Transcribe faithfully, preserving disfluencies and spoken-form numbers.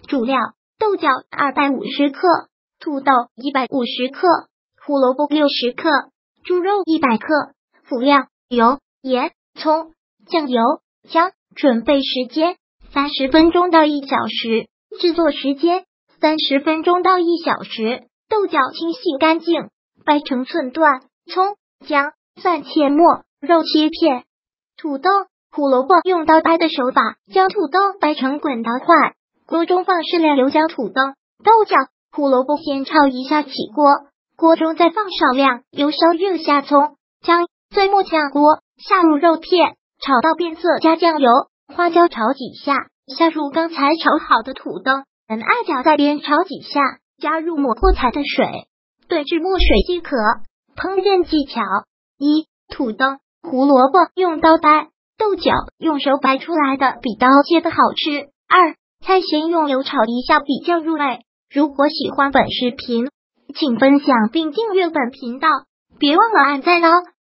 主料：豆角二百五十克，土豆一百五十克，胡萝卜六十克，猪肉一百克。辅料：油、盐、葱、酱油、姜。准备时间：三十分钟到一小时。制作时间：三十分钟到一小时。豆角清洗干净，掰成寸段。葱、姜、蒜切末，肉切片。土豆、胡萝卜用刀掰的手法，将土豆掰成滚刀块。锅中放适量油，将土豆、豆角、胡萝卜先炒一下起锅，锅中再放少量油，烧热下葱、姜，最末下锅，下入肉片，炒到变色，加酱油、花椒炒几下，下入刚才炒好的土豆，按搅在边炒几下，加入抹过柴的水，兑至墨水即可。烹饪技巧：一、土豆、胡萝卜用刀掰，豆角用手掰出来的比刀切的好吃。二、菜先用油炒一下，比较入味。如果喜欢本视频，请分享并订阅本频道，别忘了按赞哦。